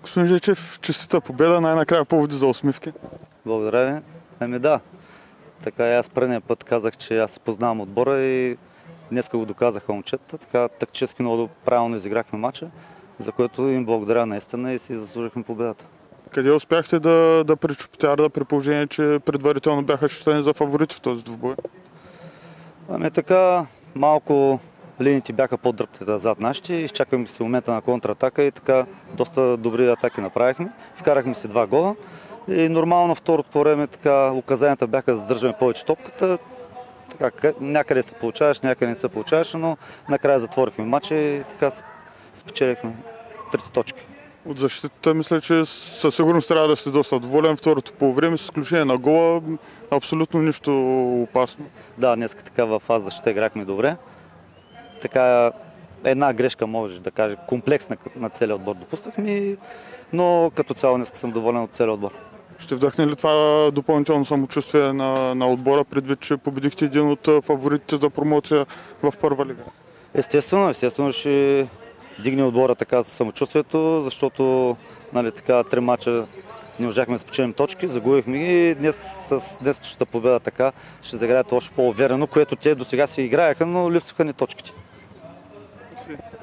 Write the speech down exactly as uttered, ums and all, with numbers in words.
Господин Жечев, честита победа, най-накрая поводи за усмивки. Благодаря ви. Ами да, така и аз предния път казах, че аз познавам отбора и днеска го доказаха момчета. Така тактически много правилно изиграхме матча, за което им благодаря наистина и си заслужихме победата. Къде успяхте да, да пречупите Арда при положение, че предварително бяха считани за фаворити в този двубой? Ами така, малко линиите бяха по-дръпнете зад нашите, изчакахме си момента на контратака и така доста добри атаки направихме. Вкарахме си два гола и нормално второто по време така указанията бяха да задържаме повече топката. Така, някъде се получаваш, някъде не се получаваш, но накрая затворихме матча и така спечелихме трите точки. От защитата мисля, че със сигурност трябва да сте доста доволен. Второто по време, с изключение на гола, абсолютно нищо опасно. Да, днес така в фаза защита играхме добре. Така една грешка, може да кажа, комплексна на целия отбор допуснахме, но като цяло днес съм доволен от целия отбор. Ще вдъхне ли това допълнително самочувствие на, на отбора, предвид, че победихте един от фаворитите за промоция в първа лига? Естествено, естествено ще дигне отбора така за самочувствието, защото нали, така, три мача не можахме да спечелим точки, загубихме ги и днес с днеската победа така ще заграят още по-уверено, което те до сега си играеха, но липсваха ни точките.